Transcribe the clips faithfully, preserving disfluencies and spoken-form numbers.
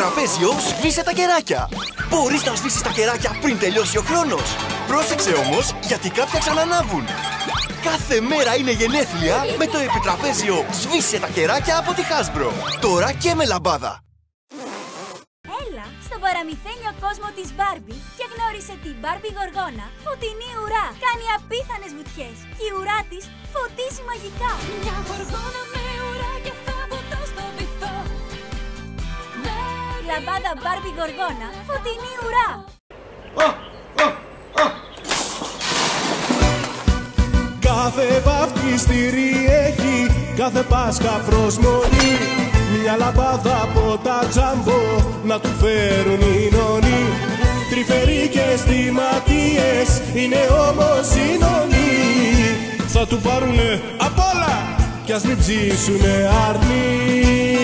επιτραπέζιο σβήσε τα κεράκια. Μπορείς να σβήσεις τα κεράκια πριν τελειώσει ο χρόνος. Πρόσεξε όμως, γιατί κάποια ξανανάβουν. Κάθε μέρα είναι γενέθλια με το επιτραπέζιο σβήσε τα κεράκια από τη Hasbro. Τώρα και με λαμπάδα. Έλα στον παραμυθένιο κόσμο της Barbie και γνώρισε την Barbie γοργόνα. Φωτεινή ουρά, κάνει απίθανες βουτιές και η ουρά της φωτίζει μαγικά. Μια γοργόνα με ουρά και θα βουτώ στο βυθό. Λαμπάδα Barbie γοργόνα, φωτεινή ουρά. Κάθε βαφτιστήρι έχει, κάθε Πάσχα προσμονή. Μια λαμπάδα από τα τζάμπο να του φέρουν οι νονοί. Τρυφεροί και αισθηματίες είναι όμως οι νονοί. Θα του πάρουνε απ' όλα κι ας μην ψήσουνε αρνοί.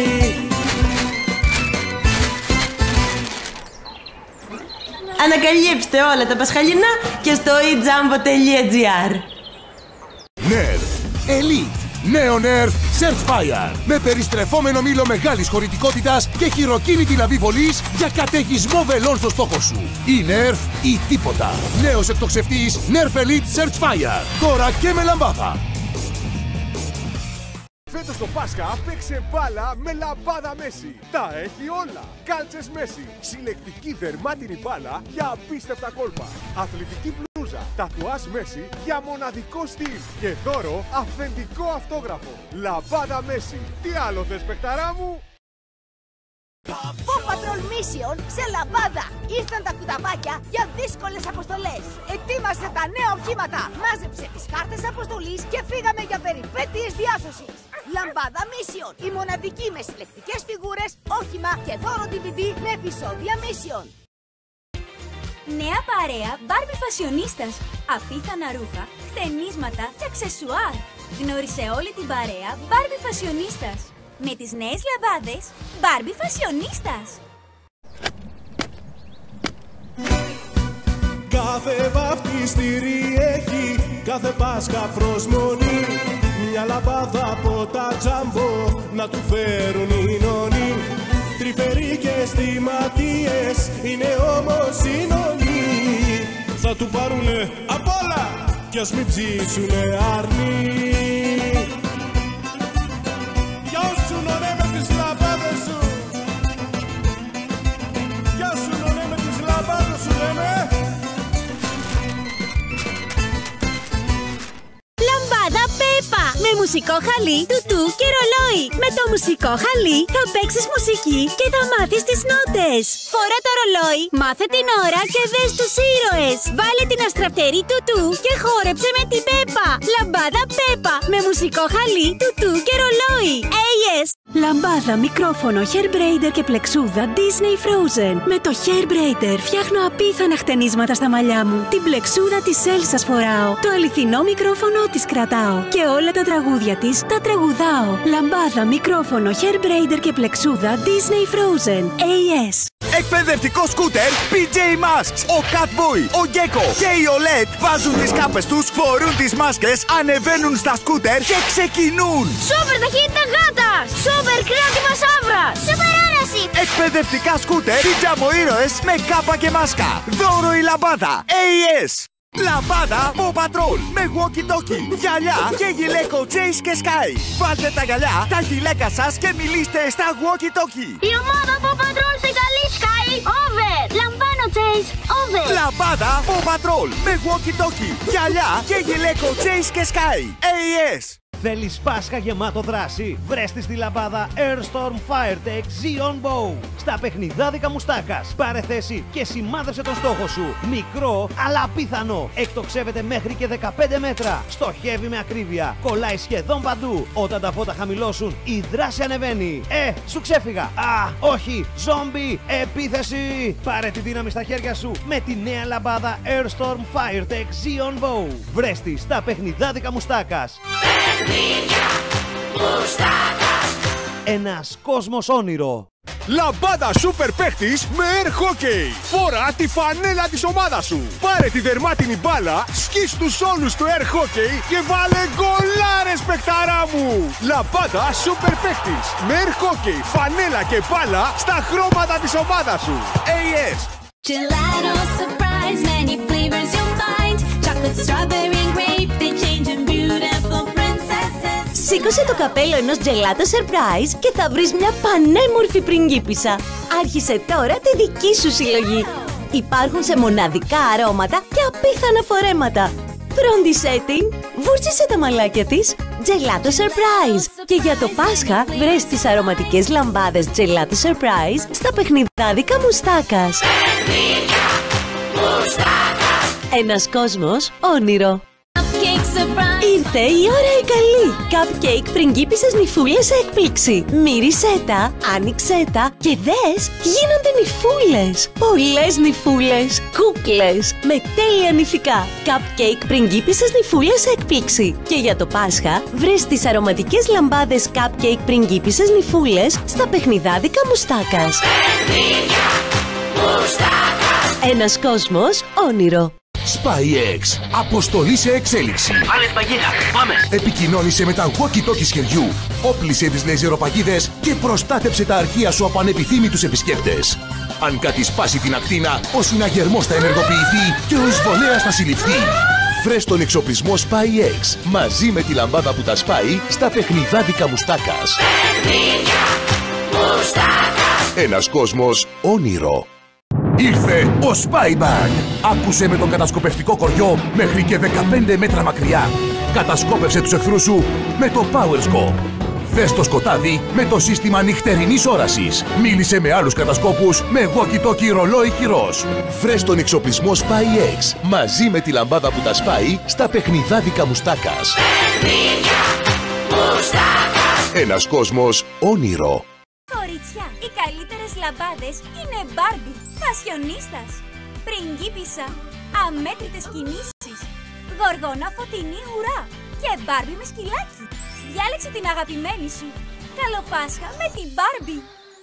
Ανακαλύψτε όλα τα πασχαλινά και στο e jumbo τελεία gr. Nerf Elite. Νέο Nerf Surfire. Με περιστρεφόμενο μήλο μεγάλης χωρητικότητας και χειροκίνητη λαβή βολής για καταιγισμό βελών στο στόχο σου. Ή Nerf ή τίποτα. Νέος εκτοξευτής Nerf Elite Surfire. Τώρα και με λαμπάδα. Φέτος το Πάσχα παίξε μπάλα με λαμπάδα Μέση. Τα έχει όλα. Κάλτσες Μέση. Συλλεκτική δερμάτινη μπάλα για απίστευτα κόλπα. Αθλητική μπλούζα. Τατουάζ Μέση για μοναδικό στυλ. Και δώρο αυθεντικό αυτόγραφο. Λαμπάδα Μέση. Τι άλλο θες, παιχταρά μου? Paw Patrol Mission σε λαμπάδα. Ήρθαν τα κουταβάκια για δύσκολες αποστολές. Ετοίμασε τα νέα οχήματα. Μάζεψε τις κάρτες αποστολής και φύγαμε για περιπέτειες διάσωσης. Λαμπάδα Mission. Η μοναδική με συλλεκτικές φιγούρες, όχημα και δώρο ντι βι ντι με επεισόδια Mission. Νέα παρέα Barbie Φασιονίστας. Απίθανα ρούχα, χτενίσματα και αξεσουάρ. Γνώρισε όλη την παρέα Barbie Φασιονίστας. Με τις νέες λαμπάδες Barbie Φασιονίστας. Κάθε βαφτιστήρι έχει, κάθε Πάσχα προσμονή. Μια λαμπάδα από τα τζάμπο να του φέρουν οι νονοί. Τρυφεροί και αισθηματίες είναι όμως οι νονοί. Θα του πάρουνε απ' όλα κι ας μην ψήσουνε αρνοί. Γεια σου νονέ με τις λαμπάδες σου. Γεια σου νονέ με τις λαμπάδες σου λέμε. Λαμπάδα Πέπα με μουσικό χαλί, τουτού και ρολόι. Με το μουσικό χαλί θα παίξεις μουσική και θα μάθεις τις νότες. Φορά το ρολόι, μάθε την ώρα και δες τους ήρωες. Βάλε την αστραφτερή τουτού και χόρεψε με την Πέπα. Λαμπάδα Πέπα με μουσικό χαλί, τουτού και ρολόι. έι ες. Λαμπάδα, μικρόφωνο, hair braider και πλεξούδα Disney Frozen. Με το hair braider φτιάχνω απίθανα χτενίσματα στα μαλλιά μου. Την πλεξούδα της Έλσας φοράω. Το αληθινό μικρόφωνο της κρατάω. Και όλα τα τραγούδια της τα τραγουδάω. Λαμπάδα, μικρόφωνο, hair braider και πλεξούδα Disney Frozen. έι ες. Εκπαιδευτικό σκούτερ πι τζέι Masks. Ο Catboy, ο Gecko και η Oled βάζουν τις κάπες τους, φορούν τις μάσκες, ανεβαίνουν στα σκούτερ και ξεκινούν. Σούπερ ταχύτητα γάτας! Σούπερ κράτημα σαύρας! Σούπερ άνεση! Εκπαιδευτικά σκούτερ πιτζάμο ήρωες με κάπα και μάσκα. Δώρο η λαμπάδα έι ες. Λαμπάδα Paw Patrol με walkie-talkie, γυαλιά και γυλαίκο Chase και Sky. Βάλτε τα γυαλιά, τα γυλαίκα σας και μιλήστε στα walkie-talkie. Η ομάδα Paw Patrol σε καλή Sky! Over! Λαμβάνω Chase! Over! Λαμπάδα Paw Patrol με walkie-talkie, γυαλιά και γυλαίκο Chase και Sky. έι ες. Θέλεις Πάσχα γεμάτο δράση? Βρες τη στη λαμπάδα Airstorm Firetech Xeon Bow. Στα παιχνιδάδικα μουστάκας. Πάρε θέση και σημάδεψε τον στόχο σου. Μικρό αλλά απίθανο. Εκτοξεύεται μέχρι και δεκαπέντε μέτρα. Στοχεύει με ακρίβεια. Κολλάει σχεδόν παντού. Όταν τα φώτα χαμηλώσουν, η δράση ανεβαίνει. Ε, σου ξέφυγα. Α, όχι. Ζόμπι, επίθεση. Πάρε τη δύναμη στα χέρια σου με τη νέα λαμπάδα Airstorm Firetech Xeon Bow. Βρες τη στα παιχνιδάδικα μουστάκας. Ένας κόσμος όνειρο. Λαμπάδα σούπερ παίχτης με air hockey. Φορά τη φανέλα της ομάδας σου. Πάρε τη δερμάτινη μπάλα, σκίσ' τους όλους στο air hockey και βάλε γκολάρες, παιχταρά μου. Λαμπάδα σούπερ παίχτης με air hockey, φανέλα και μπάλα στα χρώματα της ομάδας σου. έι ες. Gelato surprise, many flavors you'll find. Chocolate, strawberry, and grape, they change in beautiful princesses. Σήκωσε το καπέλο ενός Gelato Surprise και θα βρεις μια πανέμορφη πριγκίπισσα. Άρχισε τώρα τη δική σου συλλογή. Υπάρχουν σε μοναδικά αρώματα και απίθανα φορέματα. Φρόντισέ την, βούρτισε τα μαλάκια της. Gelato Surprise. Και για το Πάσχα βρες τις αρωματικές λαμπάδες Gelato Surprise στα παιχνιδάδικα Μουστάκας. Ένας κόσμος όνειρο. Ήρθε η ώρα η καλή. Cupcake πριγκίπισσες νυφούλες έκπληξη. Μύρισέ τα, άνοιξέ τα και δες, γίνονται νυφούλες. Πολλές νυφούλες, κούκλες, με τέλεια νηφικά. Cupcake πριγκίπισσες νυφούλες έκπληξη. Και για το Πάσχα βρες τις αρωματικές λαμπάδες Cupcake πριγκίπισσες νυφούλες στα παιχνιδάδικα Μουστάκας. Ένας κόσμος όνειρο. SpyX. Αποστολή σε εξέλιξη. Βάλε παγίδα, πάμε! Επικοινώνησε με τα walkie-talkies χεριού. Όπλισε τις λέιζεροπαγίδες και προστάτεψε τα αρχεία σου από ανεπιθύμητους επισκέπτες. Αν κάτι σπάσει την ακτίνα, ο συναγερμός θα ενεργοποιηθεί και ο εισβολέας θα συλληφθεί. Βρες τον εξοπλισμό SpyX μαζί με τη λαμπάδα που τα σπάει στα παιχνιδάδικα Μουστάκας. Ένας κόσμος όνειρο. Ήρθε ο Spybag! Άκουσε με τον κατασκοπευτικό κοριό μέχρι και δεκαπέντε μέτρα μακριά. Κατασκόπευσε τους εχθρούς σου με το Power Scope. Δες το σκοτάδι με το σύστημα νυχτερινής όρασης. Μίλησε με άλλους κατασκόπους με walkie-talkie ρολόι χειρός. Βρες τον εξοπλισμό SpyX μαζί με τη λαμπάδα που τα σπάει στα παιχνιδάδικα Μουστάκας. Ένας κόσμος όνειρο. Κορίτσια, οι καλύτερες λαμπάδες είναι Barbie, φασιονίστας, πριγκίπισσα, αμέτρητες κινήσεις, γοργόνα φωτεινή ουρά και Barbie με σκυλάκι. Διάλεξε την αγαπημένη σου. Καλό Πάσχα με την Barbie.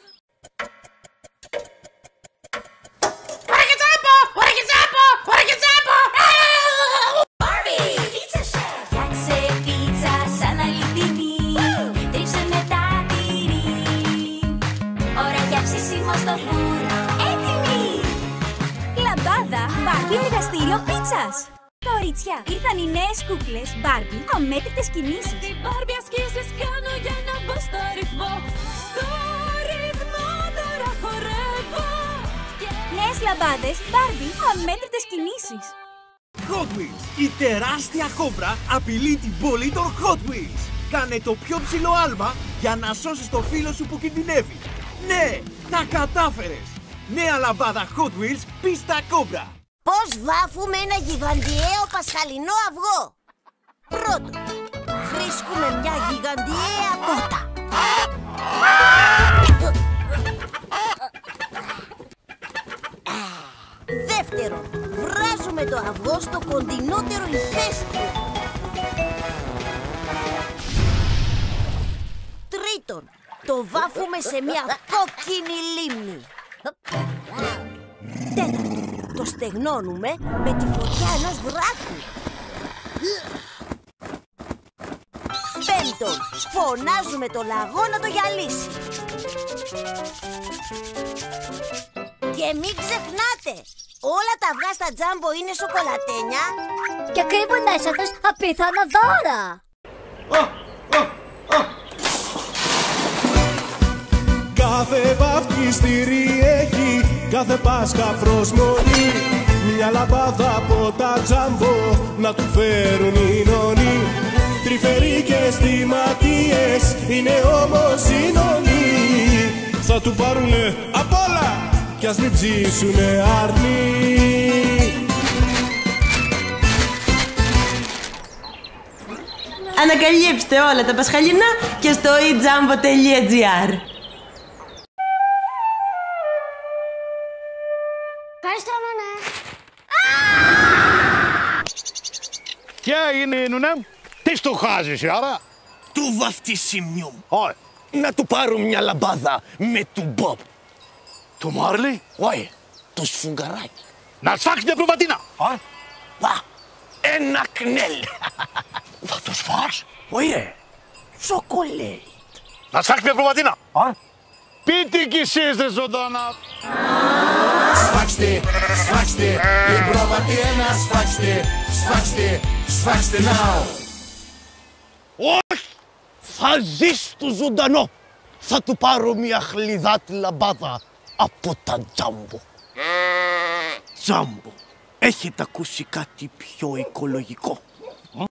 Ώρα και τσάπο! Ώρα και τσάπο! Ώρα και τσάπο! Barbie! Pizza Chef! Φτιάξε πίτσα σαν αληθινή. Τρίψε με τα τυρί. Ώρα για ψήσιμο στο φούρνο. Έτοιμη! Λαμπάδα Barbie εργαστήριο πίτσας. Κορίτσια, ήρθαν οι νέες κούκλες Barbie, αμέτρητες κινήσεις. Την Barbie ασκήσεις κάνω για να μπω στο ρυθμό. Στο ρυθμό τώρα χορεύω. Νέες λαμπάδες Barbie, αμέτρητες κινήσεις. Hot Wheels, η τεράστια κόμπρα απειλεί την πόλη των Hot Wheels. Κάνε το πιο ψηλό άλμα για να σώσεις το φίλο σου που κινδυνεύει. Ναι, τα κατάφερες! Νέα λαμπάδα Hot Wheels πίστα κόμπρα. Πώς βάφουμε ένα γιγαντιαίο πασχαλινό αυγό? Πρώτον, βρίσκουμε μια γιγαντιαία κότα. Δεύτερον, βράζουμε το αυγό στο κοντινότερο ηφαίστειο. Τρίτον, το βάφουμε σε μια κόκκινη λίμνη. Τέταρτον, το στεγνώνουμε με τη φωτιά ενός βράχου. Πέμπτον, φωνάζουμε το λαγό να το γυαλίσει. Και μην ξεχνάτε, όλα τα αυγά στα Τζάμπο είναι σοκολατένια Και κρύβουν μέσα τους απίθανα δώρα. Κάθε βαφτιστήρι έχει, κάθε Πάσχα προσμονή. Μια λαμπάδα από τα Τζάμπο να του φέρουν οι νονοί. Τρυφεροί και αισθηματίες είναι όμως οι νονοί. Θα του πάρουνε απ' όλα κι ας μην ψήσουνε αρνοί. Ανακαλύψτε όλα τα πασχαλινά και στο e jambo τελεία gr. Ευχαριστώ, Νονέ. Τι έγινε, Νουνέ? Τι στο χάζεις, άρα? Του βαφτισιμιού. Όχι, να του πάρω μια λαμπάδα με του Μπομπ. Του Μάρλι? Όχι, το σφουγγαράκι. Να σφάξει μια προβατίνα. Α, α, ένα κνέλ. Θα το σφάς? Όχι ρε, τσοκολέιτ. Να σφάξει μια προβατίνα. Α, πείτε κι εσείς ρε ζωντανά. Σφάξτε, σφάξτε, η προβατίνα σφάξτε, σφάξτε, σφάξτε now. Όχι, θα ζεις του ζωντανό. Θα του πάρω μια χλιδάτη λαμπάδα από τα Τζάμπο. Τζάμπο, έχετε ακούσει κάτι πιο οικολογικό?